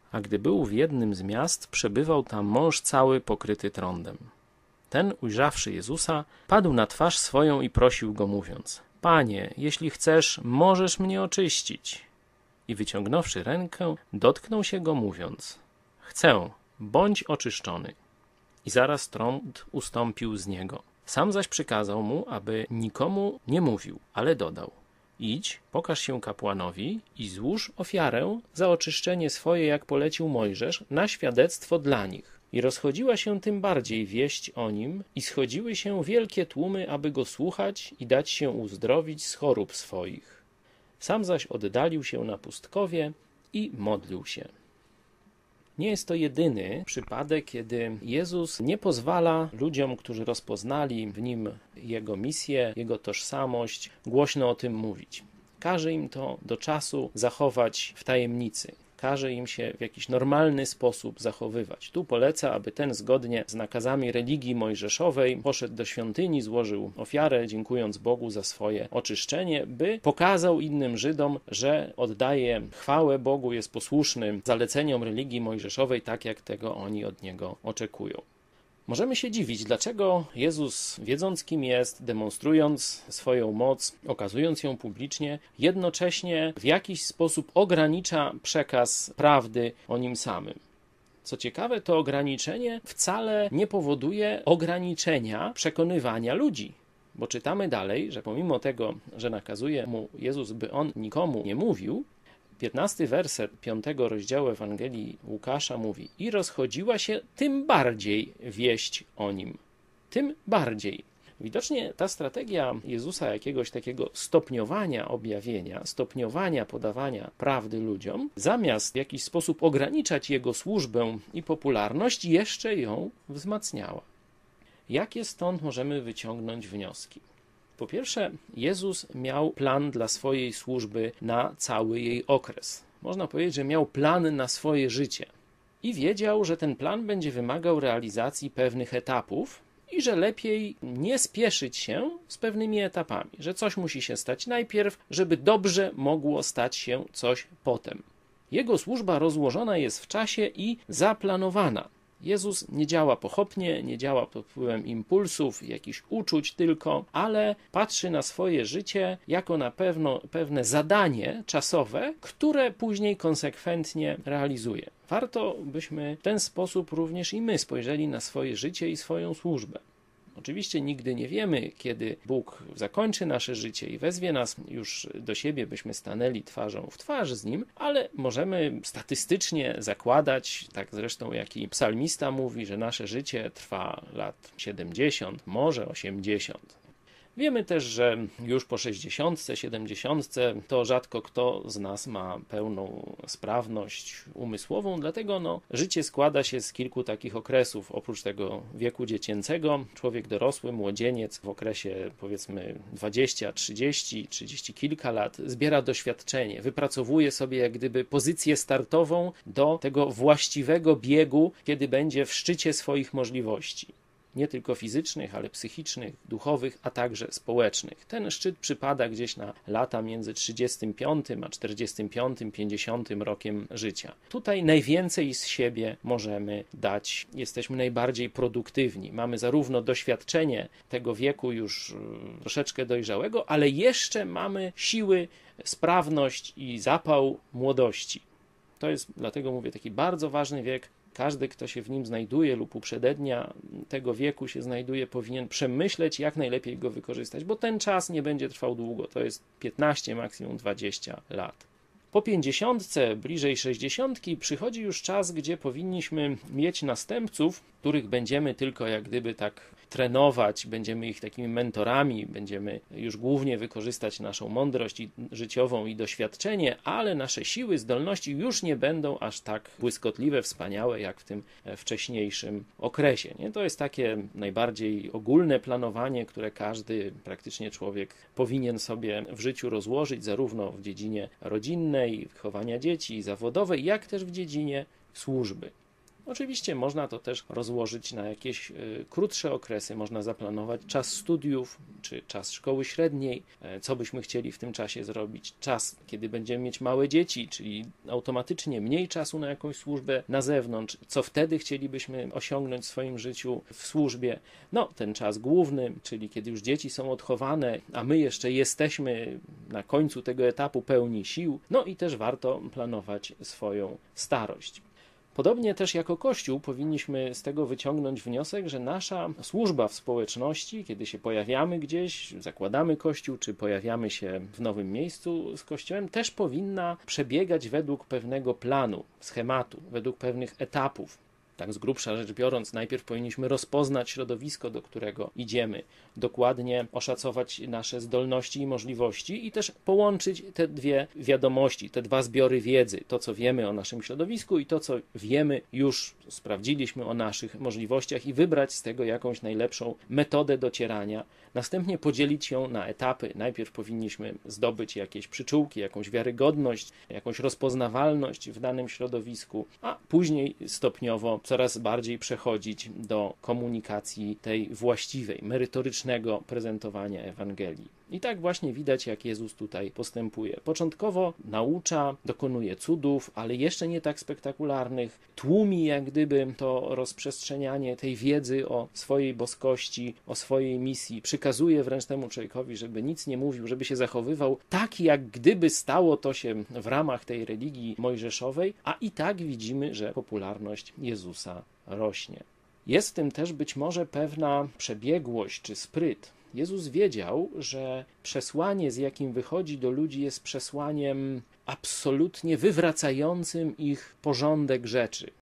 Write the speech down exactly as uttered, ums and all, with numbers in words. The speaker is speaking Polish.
A gdy był w jednym z miast, przebywał tam mąż cały pokryty trądem. Ten, ujrzawszy Jezusa, padł na twarz swoją i prosił go, mówiąc: Panie, jeśli chcesz, możesz mnie oczyścić. I wyciągnąwszy rękę, dotknął się go, mówiąc: Chcę, bądź oczyszczony. I zaraz trąd ustąpił z niego. Sam zaś przykazał mu, aby nikomu nie mówił, ale dodał: Idź, pokaż się kapłanowi i złóż ofiarę za oczyszczenie swoje, jak polecił Mojżesz, na świadectwo dla nich. I rozchodziła się tym bardziej wieść o nim i schodziły się wielkie tłumy, aby go słuchać i dać się uzdrowić z chorób swoich. Sam zaś oddalił się na pustkowie i modlił się. Nie jest to jedyny przypadek, kiedy Jezus nie pozwala ludziom, którzy rozpoznali w nim Jego misję, Jego tożsamość, głośno o tym mówić. Każe im to do czasu zachować w tajemnicy. Każe im się w jakiś normalny sposób zachowywać. Tu poleca, aby ten zgodnie z nakazami religii mojżeszowej poszedł do świątyni, złożył ofiarę, dziękując Bogu za swoje oczyszczenie, by pokazał innym Żydom, że oddaje chwałę Bogu, jest posłuszny zaleceniom religii mojżeszowej, tak jak tego oni od niego oczekują. Możemy się dziwić, dlaczego Jezus, wiedząc kim jest, demonstrując swoją moc, okazując ją publicznie, jednocześnie w jakiś sposób ogranicza przekaz prawdy o nim samym. Co ciekawe, to ograniczenie wcale nie powoduje ograniczenia przekonywania ludzi. Bo czytamy dalej, że pomimo tego, że nakazuje mu Jezus, by on nikomu nie mówił, piętnasty werset piątego rozdziału Ewangelii Łukasza mówi: i rozchodziła się tym bardziej wieść o nim. Tym bardziej. Widocznie ta strategia Jezusa, jakiegoś takiego stopniowania objawienia, stopniowania podawania prawdy ludziom, zamiast w jakiś sposób ograniczać jego służbę i popularność, jeszcze ją wzmacniała. Jakie stąd możemy wyciągnąć wnioski? Po pierwsze, Jezus miał plan dla swojej służby na cały jej okres. Można powiedzieć, że miał plan na swoje życie. I wiedział, że ten plan będzie wymagał realizacji pewnych etapów i że lepiej nie spieszyć się z pewnymi etapami, że coś musi się stać najpierw, żeby dobrze mogło stać się coś potem. Jego służba rozłożona jest w czasie i zaplanowana. Jezus nie działa pochopnie, nie działa pod wpływem impulsów, jakichś uczuć tylko, ale patrzy na swoje życie jako na pewno, pewne zadanie czasowe, które później konsekwentnie realizuje. Warto byśmy w ten sposób również i my spojrzeli na swoje życie i swoją służbę. Oczywiście nigdy nie wiemy, kiedy Bóg zakończy nasze życie i wezwie nas już do siebie, byśmy stanęli twarzą w twarz z Nim, ale możemy statystycznie zakładać, tak zresztą jak i psalmista mówi, że nasze życie trwa lat siedemdziesiąt, może osiemdziesiąt. Wiemy też, że już po sześćdziesiątce, siedemdziesiątce to rzadko kto z nas ma pełną sprawność umysłową, dlatego no, życie składa się z kilku takich okresów. Oprócz tego wieku dziecięcego, człowiek dorosły, młodzieniec w okresie powiedzmy dwadzieścia, trzydzieści, trzydzieści kilka lat zbiera doświadczenie, wypracowuje sobie jak gdyby pozycję startową do tego właściwego biegu, kiedy będzie w szczycie swoich możliwości. Nie tylko fizycznych, ale psychicznych, duchowych, a także społecznych. Ten szczyt przypada gdzieś na lata między trzydziestym piątym a czterdziestym piątym, pięćdziesiątym rokiem życia. Tutaj najwięcej z siebie możemy dać. Jesteśmy najbardziej produktywni. Mamy zarówno doświadczenie tego wieku już troszeczkę dojrzałego, ale jeszcze mamy siły, sprawność i zapał młodości. To jest, dlatego mówię, taki bardzo ważny wiek. Każdy, kto się w nim znajduje lub uprzednia tego wieku się znajduje, powinien przemyśleć, jak najlepiej go wykorzystać, bo ten czas nie będzie trwał długo. To jest piętnaście, maksimum dwadzieścia lat. Po pięćdziesiątce, bliżej sześćdziesiątki, przychodzi już czas, gdzie powinniśmy mieć następców, których będziemy tylko jak gdyby tak trenować, będziemy ich takimi mentorami, będziemy już głównie wykorzystać naszą mądrość i życiową i doświadczenie, ale nasze siły, zdolności już nie będą aż tak błyskotliwe, wspaniałe, jak w tym wcześniejszym okresie. Nie? To jest takie najbardziej ogólne planowanie, które każdy praktycznie człowiek powinien sobie w życiu rozłożyć, zarówno w dziedzinie rodzinnej, wychowania dzieci, zawodowej, jak też w dziedzinie służby. Oczywiście można to też rozłożyć na jakieś y, krótsze okresy, można zaplanować czas studiów, czy czas szkoły średniej, y, co byśmy chcieli w tym czasie zrobić, czas, kiedy będziemy mieć małe dzieci, czyli automatycznie mniej czasu na jakąś służbę na zewnątrz, co wtedy chcielibyśmy osiągnąć w swoim życiu w służbie. No, ten czas główny, czyli kiedy już dzieci są odchowane, a my jeszcze jesteśmy na końcu tego etapu pełni sił, no i też warto planować swoją starość. Podobnie też jako Kościół powinniśmy z tego wyciągnąć wniosek, że nasza służba w społeczności, kiedy się pojawiamy gdzieś, zakładamy Kościół, czy pojawiamy się w nowym miejscu z Kościołem, też powinna przebiegać według pewnego planu, schematu, według pewnych etapów. Tak z grubsza rzecz biorąc, najpierw powinniśmy rozpoznać środowisko, do którego idziemy, dokładnie oszacować nasze zdolności i możliwości i też połączyć te dwie wiadomości, te dwa zbiory wiedzy, to co wiemy o naszym środowisku i to co wiemy, już sprawdziliśmy o naszych możliwościach i wybrać z tego jakąś najlepszą metodę docierania, następnie podzielić ją na etapy. Najpierw powinniśmy zdobyć jakieś przyczółki, jakąś wiarygodność, jakąś rozpoznawalność w danym środowisku, a później stopniowo coraz bardziej przechodzić do komunikacji tej właściwej, merytorycznego prezentowania Ewangelii. I tak właśnie widać, jak Jezus tutaj postępuje. Początkowo naucza, dokonuje cudów, ale jeszcze nie tak spektakularnych, tłumi jak gdyby to rozprzestrzenianie tej wiedzy o swojej boskości, o swojej misji, przykazuje wręcz temu człowiekowi, żeby nic nie mówił, żeby się zachowywał tak, jak gdyby stało to się w ramach tej religii mojżeszowej, a i tak widzimy, że popularność Jezusa rośnie. Jest w tym też być może pewna przebiegłość czy spryt. Jezus wiedział, że przesłanie, z jakim wychodzi do ludzi, jest przesłaniem absolutnie wywracającym ich porządek rzeczy.